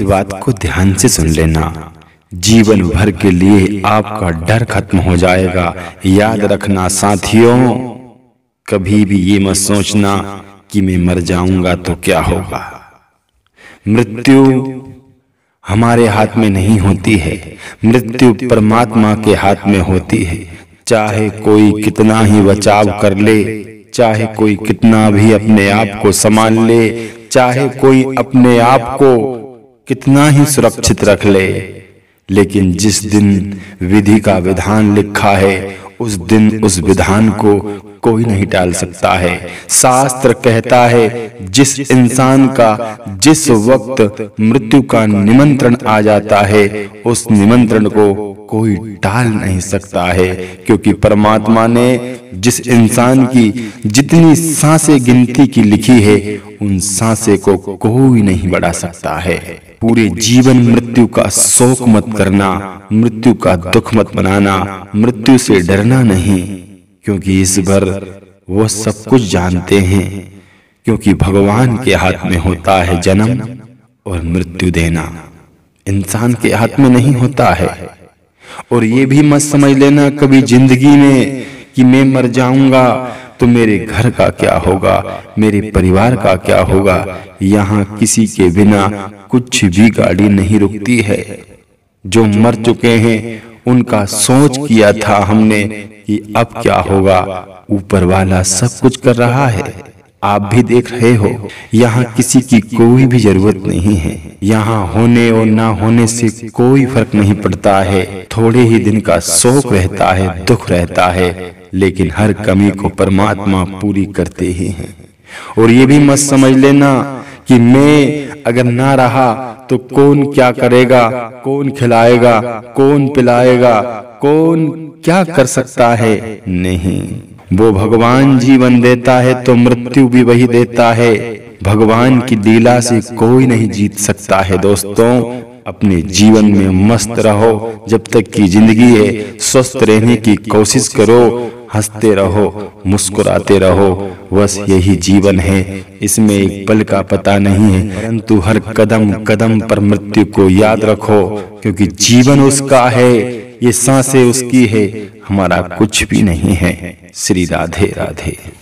इस बात को ध्यान से सुन लेना, जीवन भर के लिए आपका डर खत्म हो जाएगा। याद रखना साथियों, कभी भी ये मत सोचना कि मैं मर जाऊंगा तो क्या होगा। मृत्यु हमारे हाथ में नहीं होती है, मृत्यु परमात्मा के हाथ में होती है। चाहे कोई कितना ही बचाव कर ले, चाहे कोई कितना भी अपने आप को संभाल ले, चाहे कोई अपने आप को कितना ही सुरक्षित रख ले, लेकिन जिस दिन विधि का विधान लिखा है उस दिन उस विधान को कोई नहीं टाल सकता है। शास्त्र कहता है जिस इंसान का जिस वक्त मृत्यु का निमंत्रण आ जाता है उस निमंत्रण को कोई टाल नहीं सकता है, क्योंकि परमात्मा ने जिस इंसान की जितनी सांसें गिनती की लिखी है उन सांसें को कोई नहीं बढ़ा सकता है। पूरे जीवन मृत्यु का शोक मत करना, मृत्यु का दुख मत मनाना, मृत्यु से डरना नहीं, क्योंकि इस बार वो सब कुछ जानते हैं, क्योंकि भगवान के हाथ में होता है जन्म और मृत्यु देना, इंसान के हाथ में नहीं होता है। और ये भी मत समझ लेना कभी जिंदगी में कि मैं मर जाऊंगा तो मेरे घर का क्या होगा, मेरे परिवार का क्या होगा। यहाँ किसी के बिना कुछ भी गाड़ी नहीं रुकती है। जो मर चुके हैं उनका सोच किया था हमने कि अब क्या होगा, ऊपर वाला सब कुछ कर रहा है, आप भी देख रहे हो। यहाँ किसी की कोई भी जरूरत नहीं है, यहाँ होने और ना होने से कोई फर्क नहीं पड़ता है। थोड़े ही दिन का शोक रहता है, दुख रहता है, लेकिन हर कमी को परमात्मा पूरी करते ही हैं। और ये भी मत समझ लेना कि मैं अगर ना रहा तो कौन क्या करेगा, कौन खिलाएगा, कौन पिलाएगा, कौन क्या कर सकता है। नहीं, वो भगवान जीवन देता है तो मृत्यु भी वही देता है। भगवान की लीला से कोई नहीं जीत सकता है। दोस्तों, अपने जीवन में मस्त रहो जब तक की जिंदगी है, स्वस्थ रहने की कोशिश करो, हंसते रहो, मुस्कुराते रहो, बस यही जीवन है। इसमें एक पल का पता नहीं है, परंतु हर कदम कदम पर मृत्यु को याद रखो, क्योंकि जीवन उसका है, ये सांसें उसकी है, हमारा कुछ भी नहीं है। श्री राधे राधे।